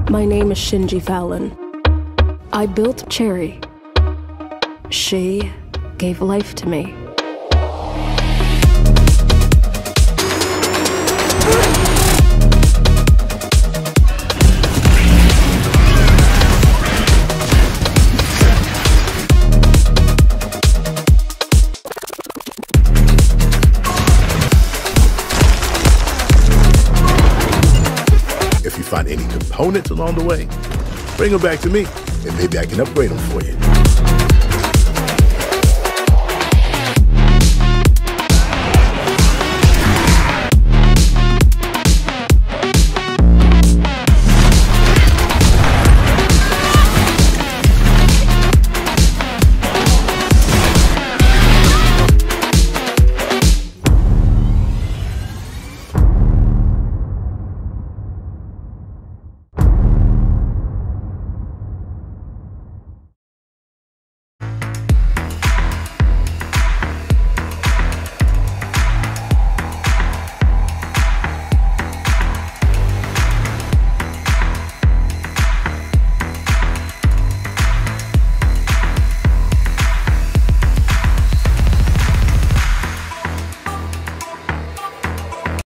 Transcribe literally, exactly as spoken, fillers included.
My name is Shinji Fallon. I built Cherry. She gave life to me. If you find any components along the way, bring them back to me, and maybe I can upgrade them for you.